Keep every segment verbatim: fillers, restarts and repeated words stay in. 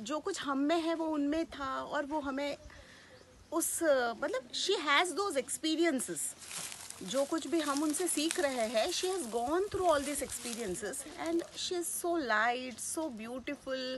जो कुछ हम में है वो उनमें था, और वो हमें उस मतलब शी हैज़ दोज एक्सपीरियंसेस, जो कुछ भी हम उनसे सीख रहे हैं, she has gone through all this experiences and she is so light, so beautiful.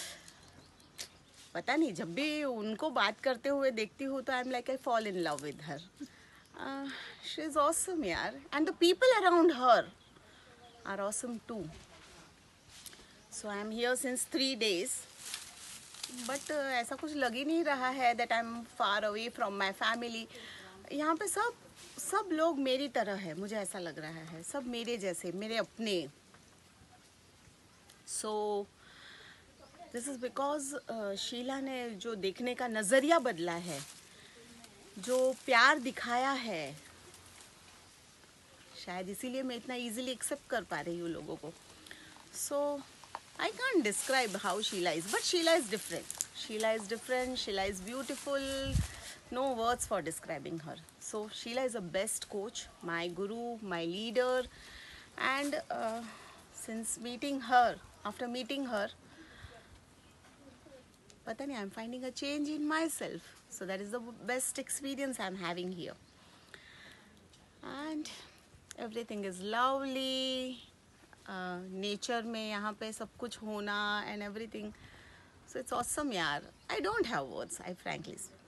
पता नहीं, जब भी उनको बात करते हुए देखती हूँ तो I am like I fall in love with her. She is awesome यार, and the people around her are awesome too. So I am here since three days, but ऐसा कुछ लग ही नहीं रहा है that I am far away from my family. यहाँ पे सब सब लोग मेरी तरह है, मुझे ऐसा लग रहा है, सब मेरे जैसे, मेरे अपने। So this is because Sheela ने जो देखने का नज़रिया बदला है, जो प्यार दिखाया है, शायद इसीलिए मैं इतना इजीली एक्सेप्ट कर पा रही हूँ लोगों को। So I can't describe how Sheela is, but Sheela is different, Sheela is different, Sheela is beautiful, no words for describing her. So Sheila is a best coach, my guru, my leader, and uh, since meeting her, after meeting her, pata nahi, I'm finding a change in myself. So that is the best experience I'm having here, and everything is lovely. uh, nature में यहाँ पे सब कुछ होना and everything, so it's awesome यार. I don't have words, I frankly say.